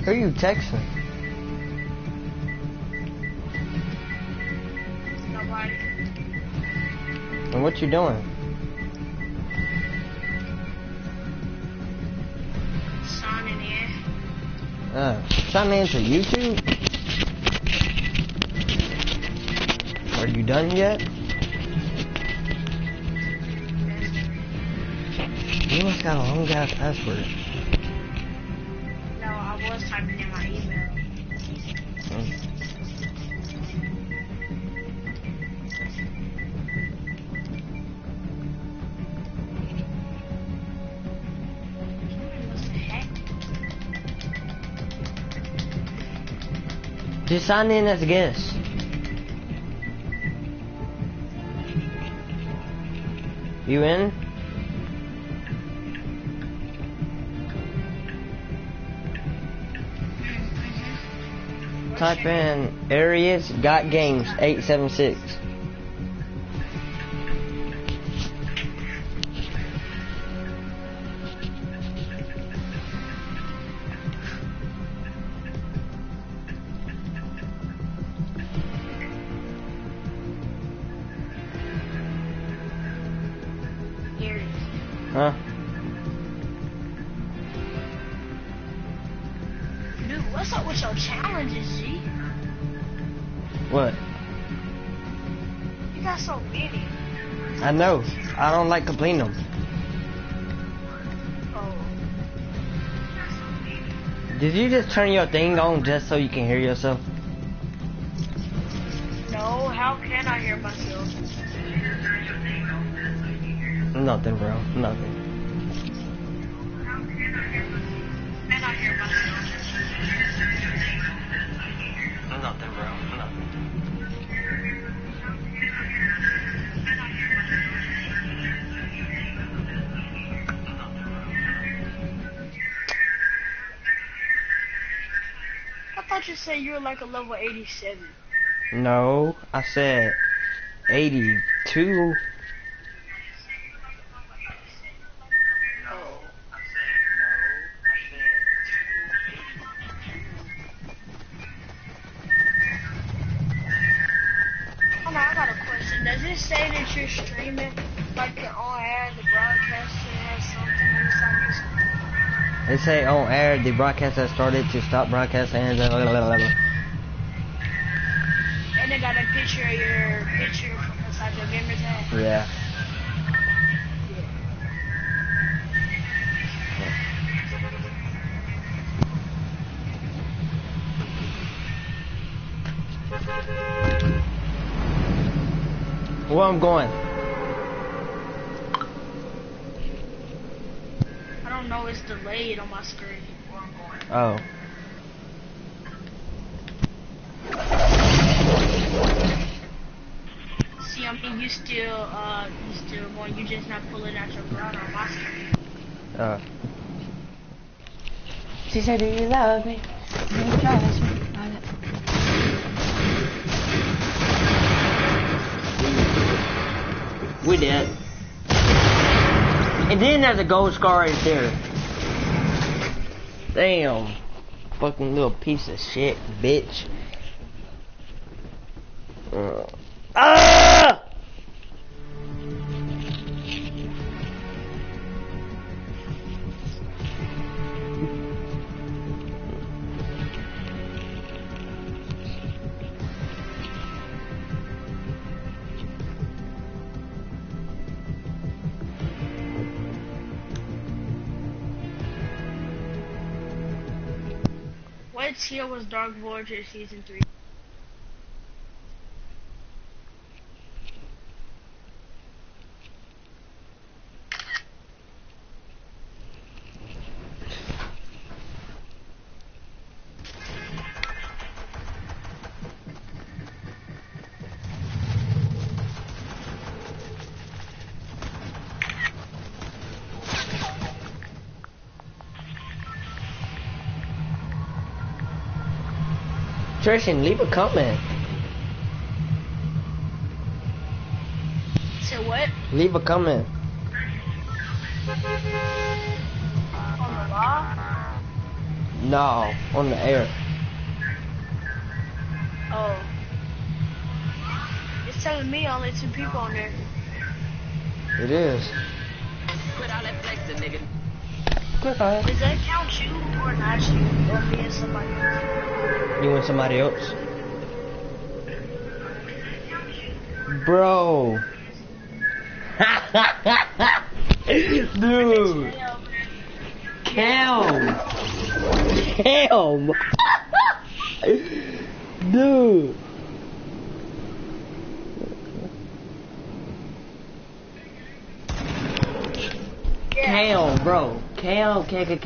Who are you texting? Nobody. And what you doing? Signing in. Signing into YouTube? Are you done yet? You must got a long ass password. No, I was typing in my email. What the heck? Just sign in as a guest. You in? Type in Arius Got Games 876. Here it is. Huh? Dude, what's up with your challenges, G? What? You got so many. I know. I don't like completing them. Oh. Did you just turn your thing on just so you can hear yourself? No, how can I hear myself? Nothing, bro. Nothing. Can I hear myself? Nothing, bro. Nothing. I thought you said you were like a level 87. No, I said 82. Oh. Hold on, I got a question. Does it say that you're streaming like you're on air, the broadcaster has something inside your screen? They say on air the broadcast has started to stop broadcasting. And they got a picture of your picture from inside your gamer tag? Yeah. Where I'm going? I don't know, it's delayed on my screen. Oh. See, I mean, you still going, you just not pulling out your gun on my screen. She said, do you love me? You trust me. We did. And then there's a gold scar right there. Damn. Fucking little piece of shit, bitch. Ah! What tier was Dark Voyager Season 3? Trishan, leave a comment. So what? Leave a comment. On the law? No, on the air. Oh. It's telling me only 2 people on there. It is. Quit all that flexing, nigga. Quit on. Does that count you or not you? Or me and somebody else? You and somebody else? Bro. Dude. Cam. Cam. Dude. Cam, bro. Cam.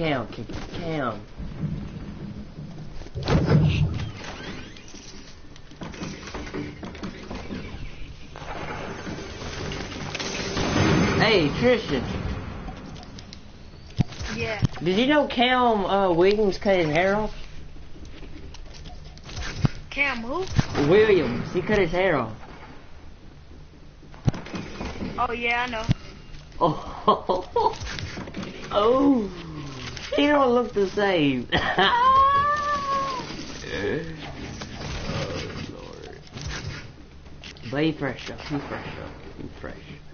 Hey, Tristan. Yeah. Did you know Cam Williams cut his hair off? Cam who? Williams, he cut his hair off. Oh yeah, I know. Oh, oh, he don't look the same. Oh Lord. But he fresh though. He fresh.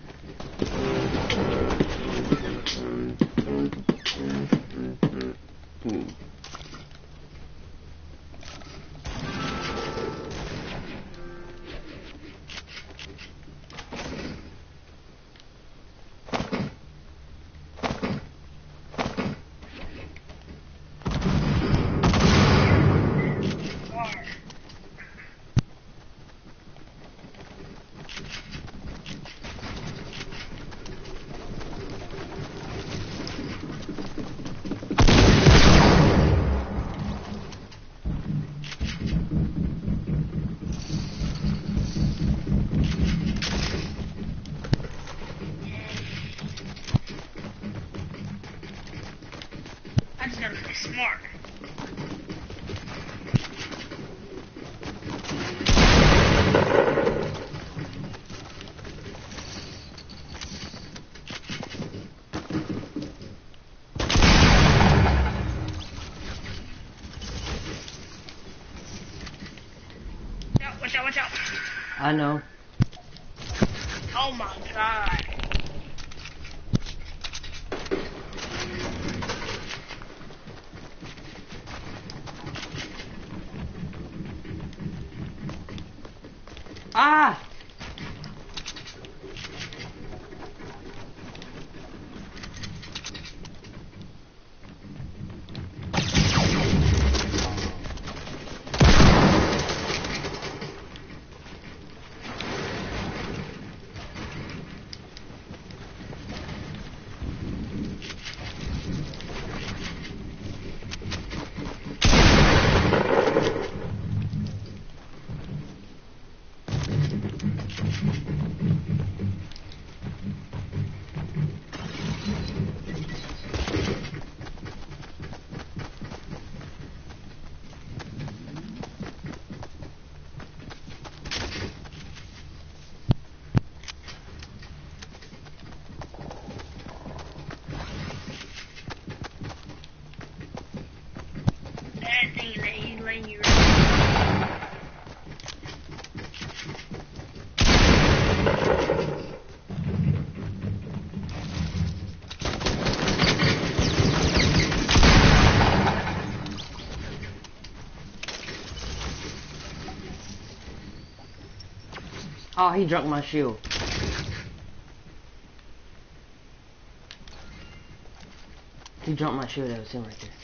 I just gotta be smart. Watch out. I know. Oh my god. Ah! That thing that he's letting you Oh, he dropped my shield. He dropped my shield. That was him right there.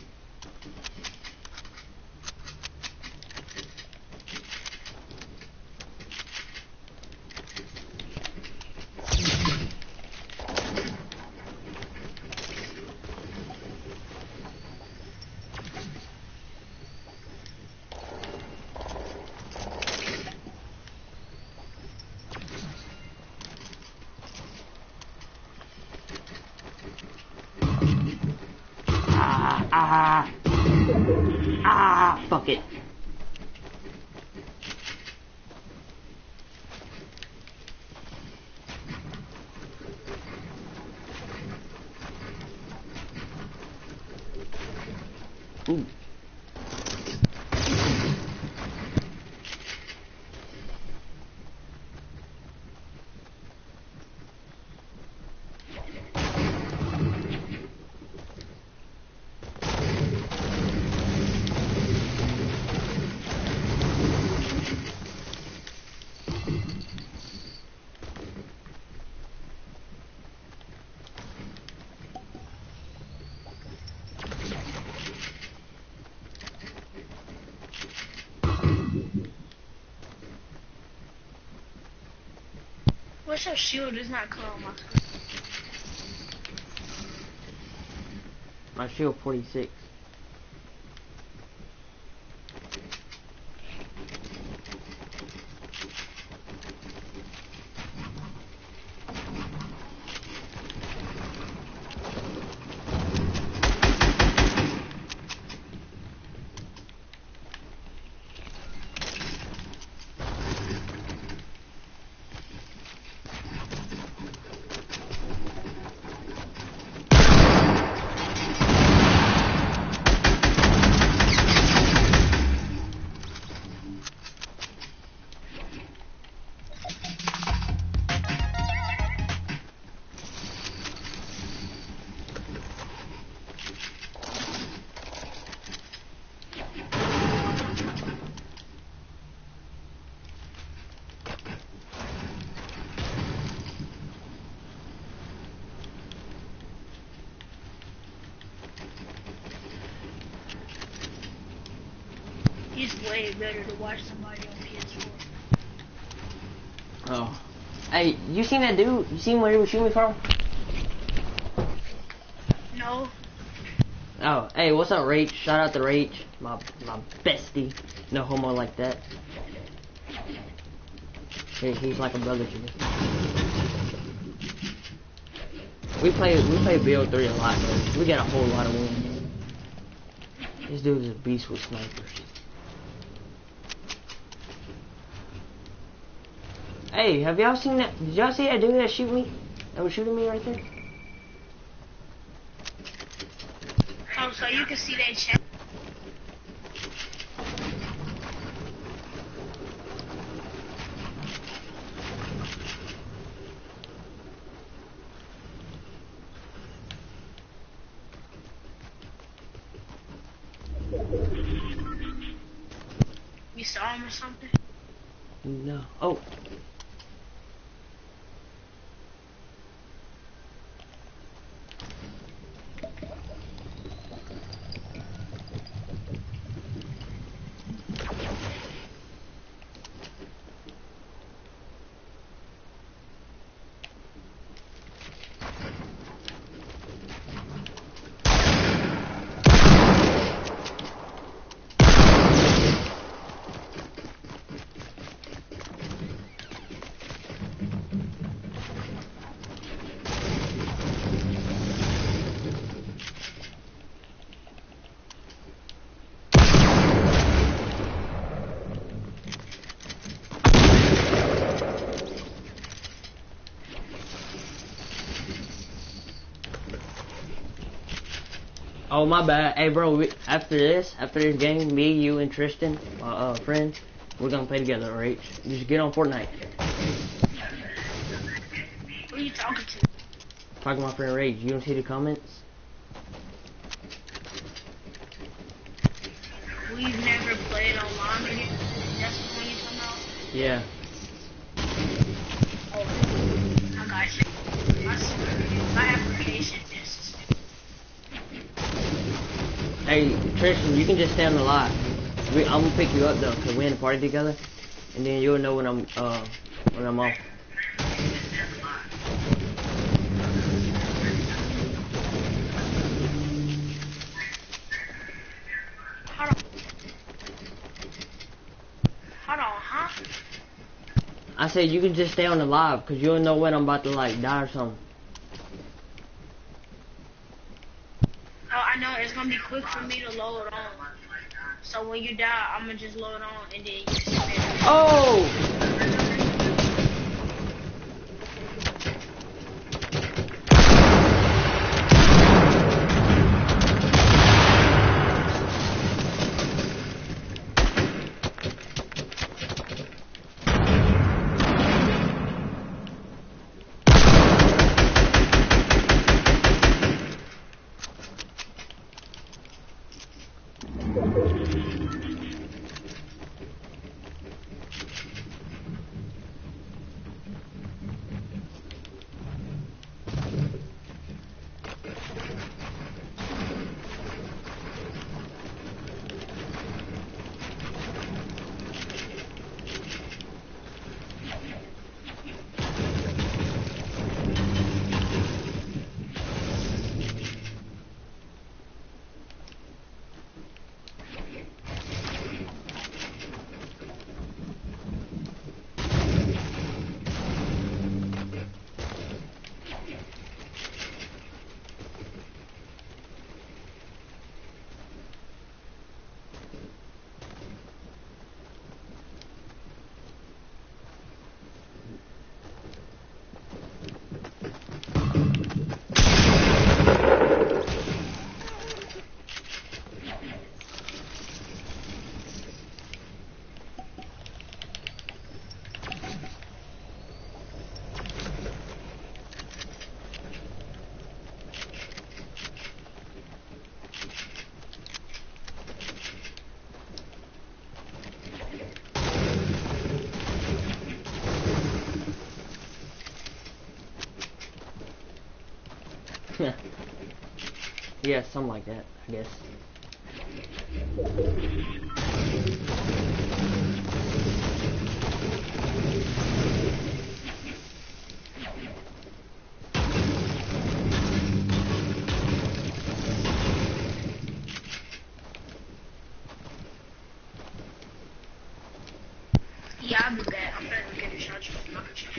Fuck it. Ooh. What's your shield is not clear on my My shield 46. It's way better to watch somebody on PS4. Oh. Hey, you seen that dude? You seen where he was shooting me from? No. Oh, hey, what's up, Rach? Shout out to Rach, my bestie. No homo like that. He's like a brother to me. We play BO3 a lot, man. We got a whole lot of wins. This dude is a beast with snipers. Hey, have y'all seen that? Did y'all see that dude that shoot me? That was shooting me right there? Oh, so you can see that chat. You saw him or something? No. Oh. Oh, my bad. Hey, bro, after this game, me, you, and Tristan, my friend, we're gonna play together, alright? Just get on Fortnite. Who are you talking to? Talking to my friend Rage. You don't see the comments? We've never played online again. That's the one you're talking about? Yeah. Oh, I got you. My application is. Hey, Tristan, you can just stay on the live. I'm gonna pick you up though, cause we're in the party together, and then you'll know when I'm off. Hold on, huh? I said you can just stay on the live, cause you'll know when I'm about to like die or something. Oh, I know it's gonna be quick for me to load on. So when you die, I'm gonna just load on and then you just spin. Oh! Yeah, something like that, I guess. Yeah, I'll be back. I'm gonna get a charger for my computer.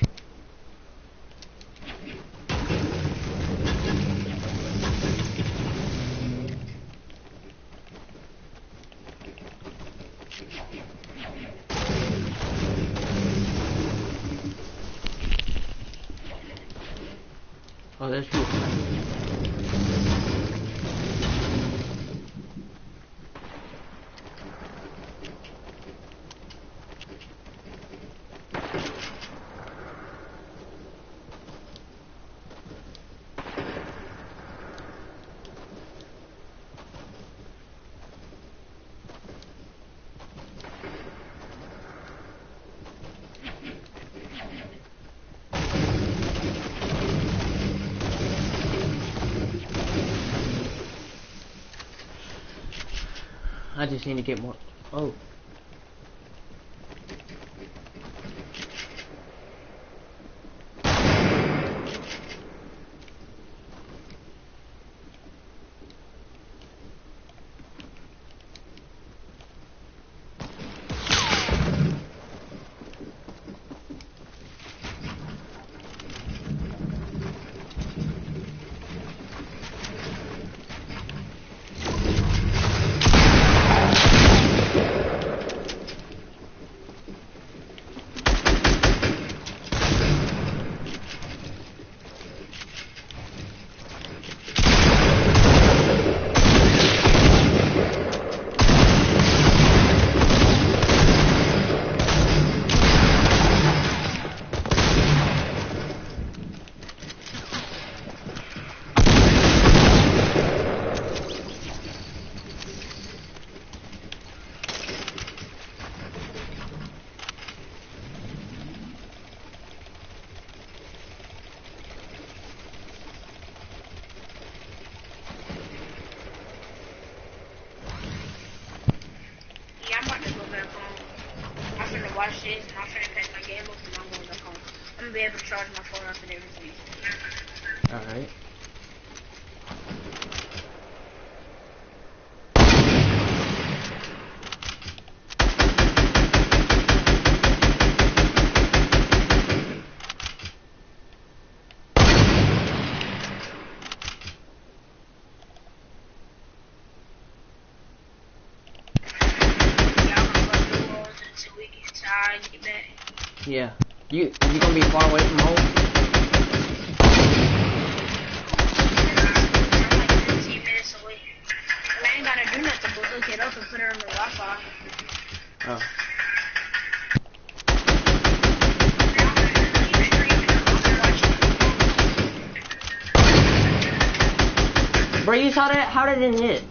Oh, that's you. I just need to get more. Oh. Yeah, I'm about to go back home. I'm finna watch this and I'm finna pack my game up and I'm going back home. I'm gonna be able to charge my phone up and everything. Alright. Yeah, I'm gonna go through walls until we get tired and get back. Yeah. You gonna be far away from home? I'm like 15 minutes away. And I ain't gotta do nothing but look it up and put it on the Wi-Fi. Oh. Bro, you saw that? How did it hit?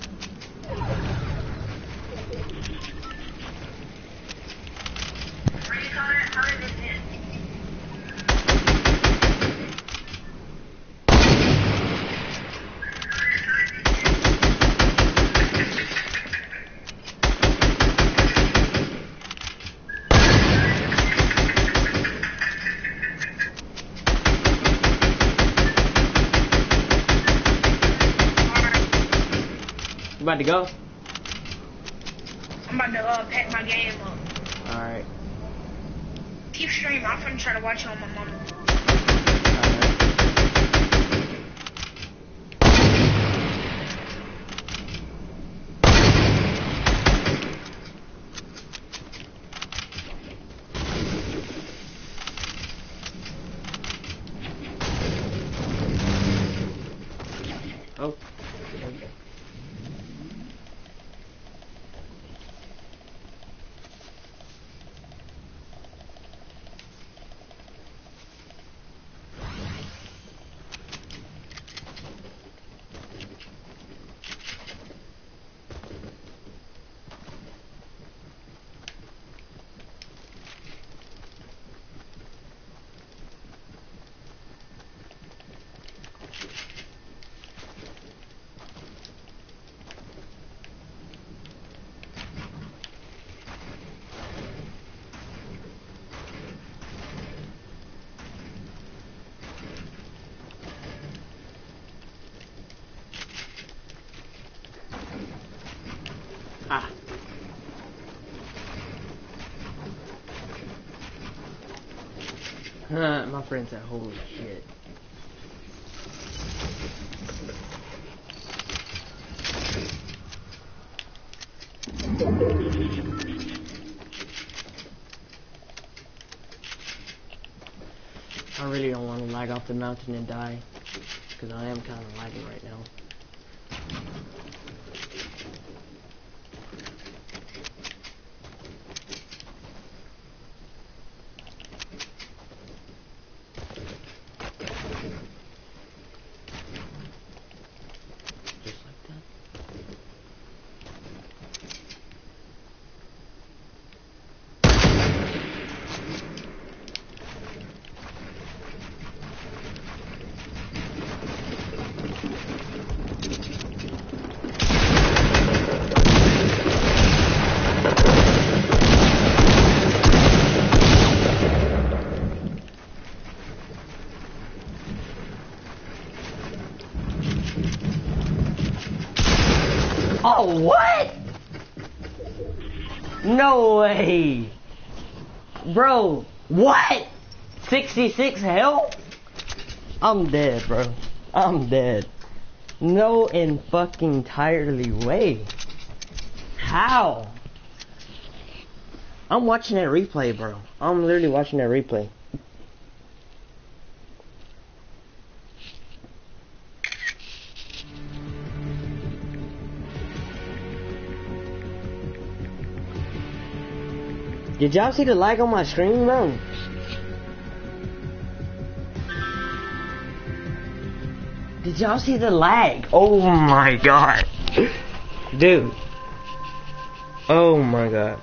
You about to go? I'm about to pack my game up. Alright. Keep streaming. I'm finna try to watch it on my mama. Oh. My friend said, holy shit. I really don't want to lag off the mountain and die, because I am kind of lagging right now. Just like that. Oh, what? No way. Bro, what? 66 health? I'm dead, bro. I'm dead. No in fucking entirely way. How? I'm watching that replay, bro. I'm literally watching that replay. Did y'all see the lag on my screen, bro? Did y'all see the lag? Oh my god. Dude. Oh my god.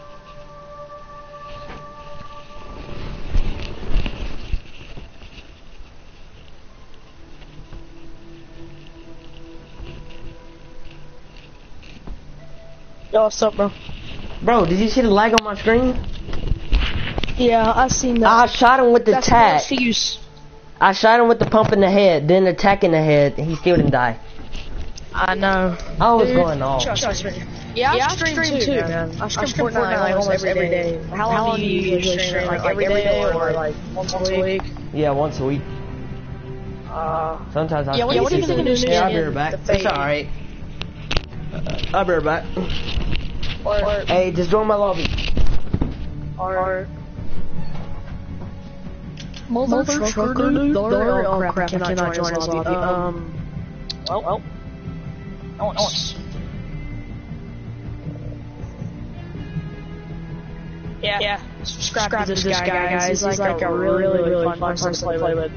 Yo, what's up, bro? Bro, did you see the lag on my screen? Yeah, I seen that. I shot him with the tack. That's I shot him with the pump in the head, then the tack in the head, and he still didn't die. I know. I was going off. Trust me. Yeah, I stream too, man. I stream Fortnite like almost every day. How long do you usually stream? Like every day or like once a week? Yeah, once a week. Sometimes I yeah, what do you think of the new skin? Yeah, I'll be right back. It's alright. I'll be right back. Or hey, just join my lobby. Or Mother trucker dude. Oh crap, I cannot join his lobby. Well. No one wants. Yeah. Subscribe to this guy, guys. He's like a really fun person to play with.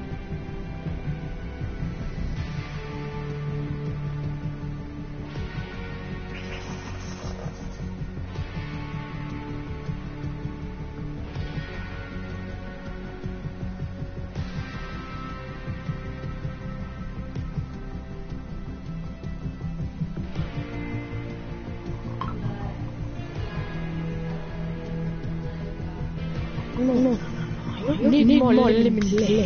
No. Need more lemonade.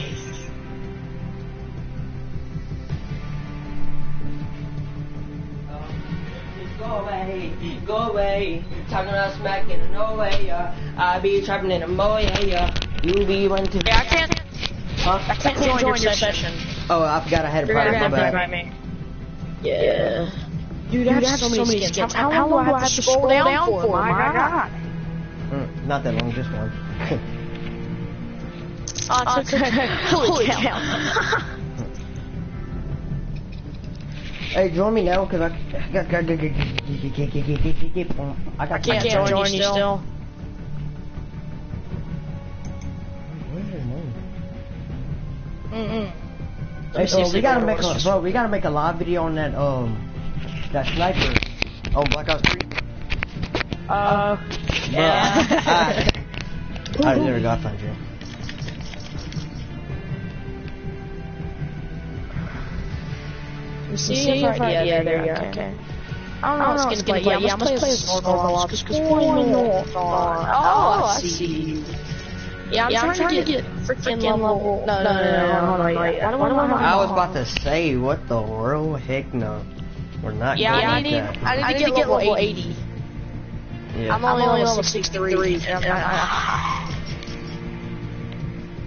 Go away. Talking about smacking, no way, I be trapping in a moe, you be one to. Yeah, I can't. Huh? I can't join your session. Oh, I forgot I had a private. You're gonna have to invite me. Yeah. Dude, I have so many skins. How long do I have to scroll down for? My God. Not that long, just one. Oh, it's okay. Holy cow. Hey, join me now, cause I can't join you still. Where's your name? Hey, we gotta make a live video on that that sniper on Black Ops 3. Yeah. Alright, there we go, I found you. See if I, yeah, there you go, okay. I don't know what's gonna play, yeah, let's play as normal ops, because why not? Oh, I see. Yeah, I'm trying to get freaking level. No, hold on, wait. I was about to say, what the world? Heck no. We're not yeah, I need to get level 80. Yeah. I'm only level 63.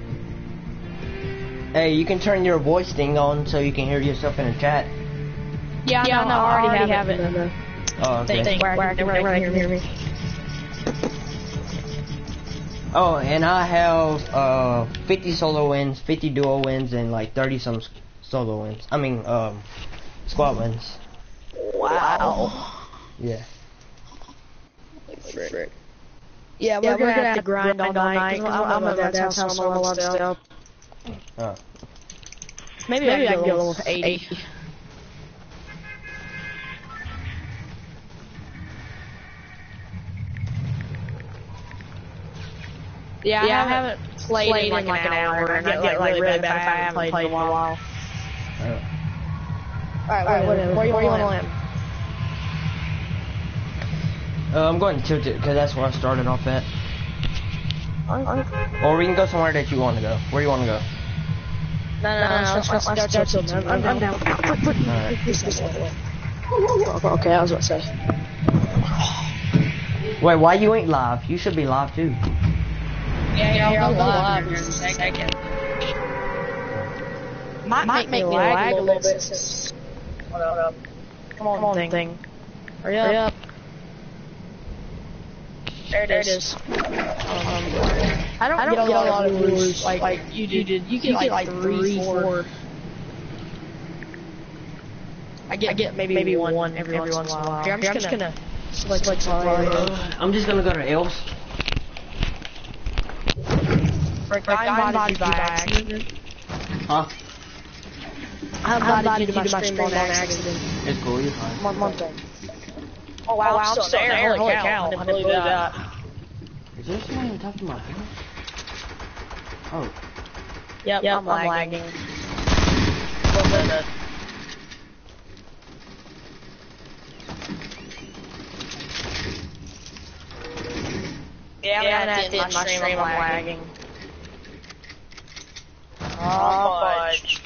Hey, you can turn your voice thing on so you can hear yourself in the chat. Yeah, no, I already have it in the Oh, okay. thing where I can hear me. Oh, and I have 50 solo wins, 50 duo wins, and like 30 some solo wins. I mean, squad wins. Wow. Yeah. Yeah, we're gonna have to grind all night. I'm at my dad's house, so I'm allowed to stay up. Maybe I can go with 80. Yeah, I haven't played in like an hour, and I get like really bad if I haven't played in a while. Alright, where you wanna land? I'm going to tilt it because that's where I started off at. Or we can go somewhere that you want to go. Where you want to go? No, let's go to I'm down. Okay, I was about to say. Wait, why you ain't live? You should be live too. Yeah, I'll go live here in a second. Might make me lag a little bit. Hold up. Come on, thing. Hurry up. There it is. I don't get a lot of viewers like you did. You get like 3, 4. I get maybe one every once in a while. Here, I'm just gonna select I'm just gonna go to else. I invited you by accident. Huh? I invited you to my stream on accident. It's cool, you're fine. One thing. Oh wow, I'm still there. Holy cow. I didn't believe that. Is there someone on top of my head? Oh. Yep, I'm lagging. Yeah, I'm at the end of my stream, I'm lagging. Oh, fudge.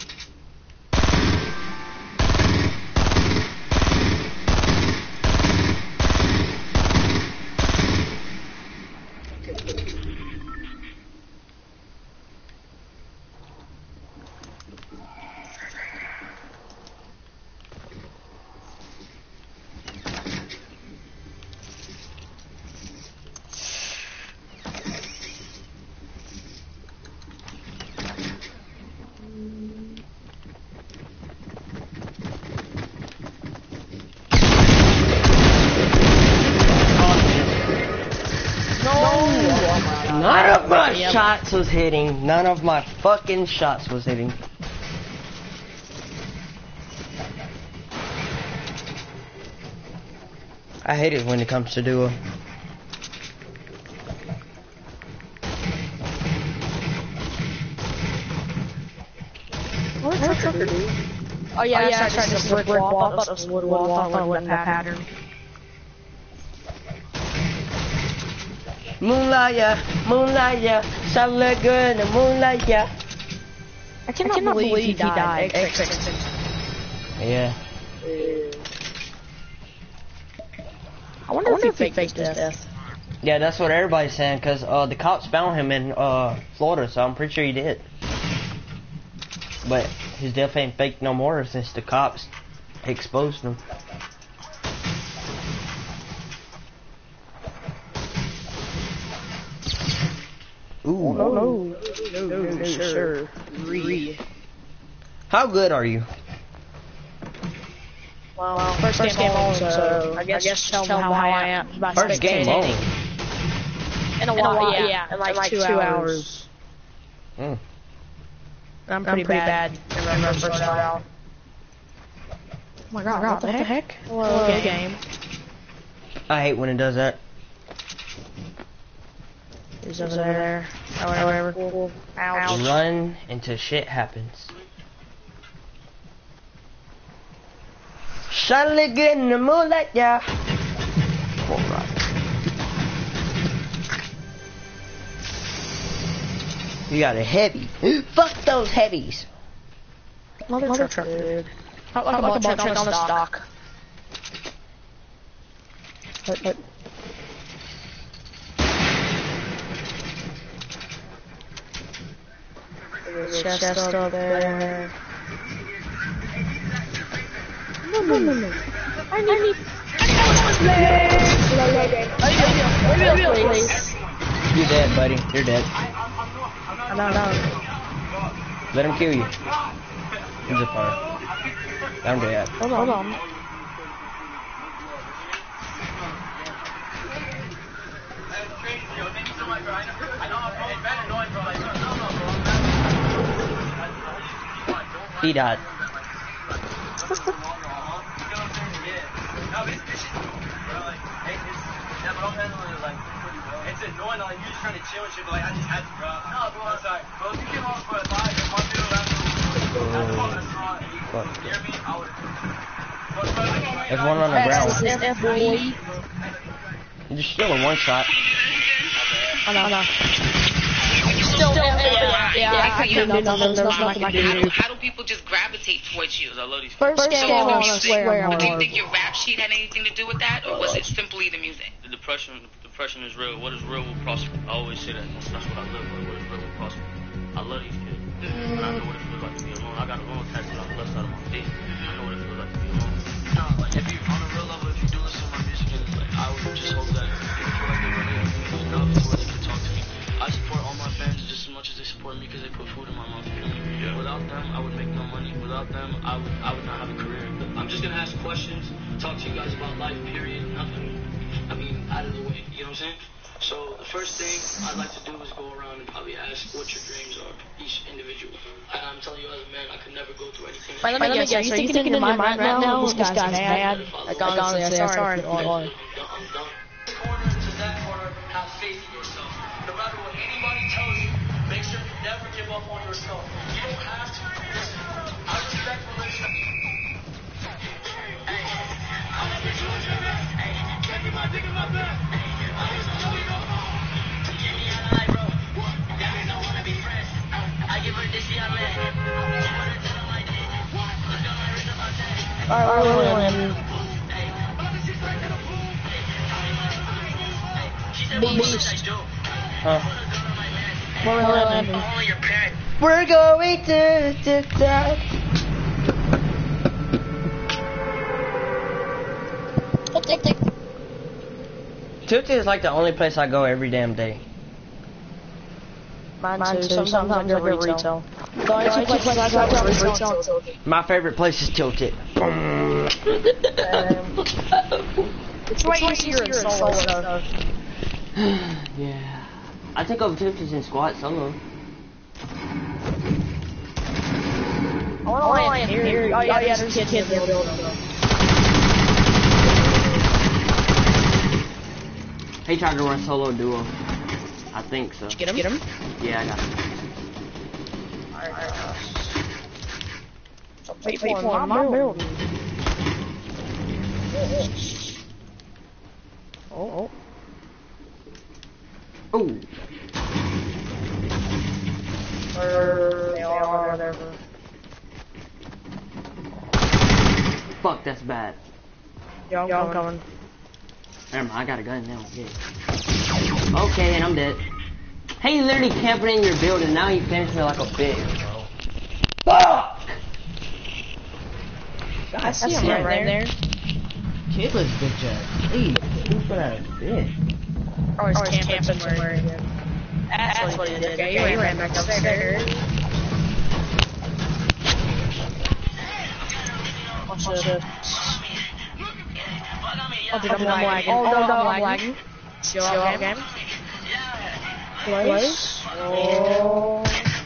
None of my shots was hitting. None of my fucking shots was hitting. I hate it when it comes to duo. What did trucker do? Oh yeah, I tried this brick wall. I thought it was wood wall. I thought it wasn't that pattern. Moonlight, yeah, shall look good in the moonlight, yeah. I cannot believe he died. Yeah. I wonder if he faked his death. Yeah, that's what everybody's saying, cause the cops found him in Florida, so I'm pretty sure he did. But his death ain't fake no more since the cops exposed him. Ooh. No, sir. How good are you? Well, first game on, so I guess tell them how I am. First game on. In a while, yeah. In like 2 hours. Mm. I'm pretty bad. Remember first out. Oh my god, what the heck? Hello, game. I hate when it does that. He's over there. However, cool. Ouch. Run until shit happens. Shall look good in the moonlight, yeah. Alright. You got a heavy. Fuck those heavies. Mother truck, dude. How about check on the stock? What? chest up there. No. I need You're dead, buddy. You're dead. No. Let him kill you. He's a fire. I'm dead. Hold on. He died. It's annoying, like, you just trying to chill and shit, but, like, I just had to, bro. No, bro, I'm sorry. Bro, if you came on for a live, if my video that's not, you hear me? I would. There's one on the ground. You're still in one shot. I know. How do people just gravitate towards you? I love these First game I want to swear. But do you think your rap sheet had anything to do with that, or was it simply the music? The depression is real. What is real will prosper. I always say that. That's what I live for. What is real will prosper. I love these kids. And I know what it feels like to be alone. I got a lone tattoo on the left side of my face. I know what it feels like to be alone. No, like, if you, on a real level, if you do listen to my music, and, like, I would just hope that people feel like they really have me enough to where they can talk to me. I support all my fans just as much as they support me because they put food in my mouth. Yeah. Without them, I would make no money. Without them, I would not have a career. I'm just gonna ask questions, talk to you guys about life, period. Nothing, I mean, out of the way. You know what I'm saying? So the first thing I'd like to do is go around and probably ask what your dreams are, each individual. And I'm telling you as a man, I could never go through anything. Let me guess, are you thinking in your mind right now, this guy's mad? Like, honestly, I'm sorry if you are. I'm done. Corner to that corner, have faith in yourself. No matter what anybody tells you, make sure you never give up on yourself. You don't have to. Listen, I respect religion. Alright, Beast. Huh? We're going to die. Tilted is like the only place I go every damn day. Mine too. Sometimes I go to retail. The only two places I go to retail. My favorite place is Tilted. It's right here in Solo. Yeah. I take over Tilted in squad solo. I want to land here. Oh yeah, there's kids in the building. He tried to run solo duo. I think so. Did you get him? Yeah, I got him. People in my building. Oh. Ooh. They are whatever. Fuck, that's bad. Yeah, I'm coming. Never mind, I got a gun now. Yeah. Okay, and I'm dead. Hey, you literally camping in your building, now you finished me like a bitch, bro. Fuck! I see him right there. Kidless bitch ass. Hey, stupid ass bitch. Oh, he's camping somewhere again. That's what he did. Okay, he ran back upstairs. Oh shit. Oh, dude, I'm lagging. I'm lagging. Show up game. Place. Oh.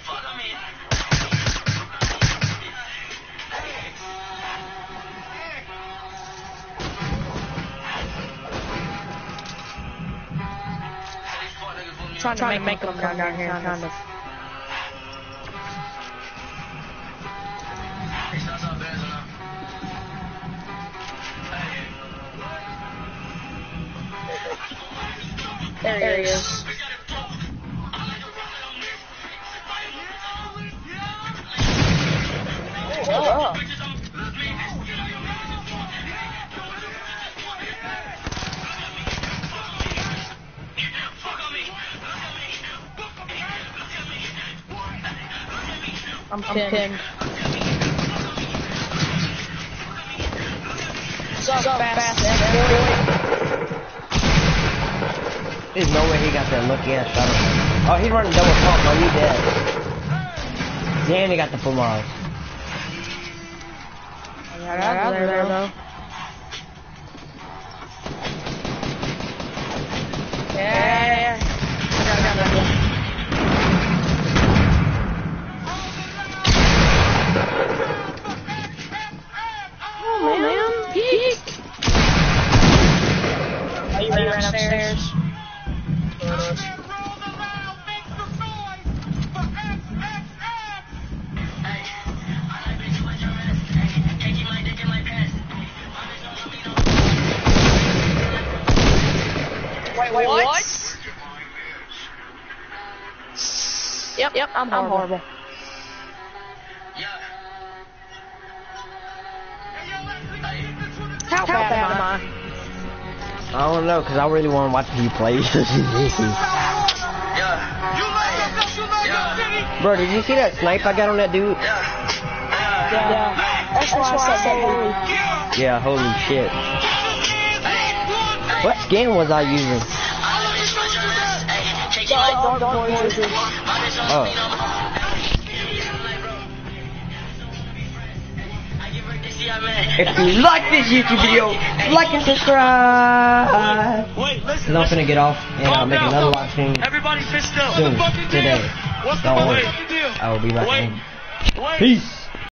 Trying to make them come down here, kind of. There he is. Oh. I'm pinned. So fast, There's no way he got that look yet. Oh, he's running double pump. Oh, he dead. Damn, he got the full miles. Yeah, there, though. Yeah. Oh man, peek. Oh, you ran upstairs. Wait, what? Yep, I'm horrible. How bad am I? I don't know, cause I really want to watch you play. Bro, did you see that snipe I got on that dude? Yeah. That's why I said holy. Yeah, holy shit. What skin was I using? Oh. If you like this YouTube video, like and subscribe. Wait, listen. And I'm finna get off and I'll make another live stream Everybody sit still. soon, today. What's the Don't worry. fucking deal? I will be back Wait. in. Peace.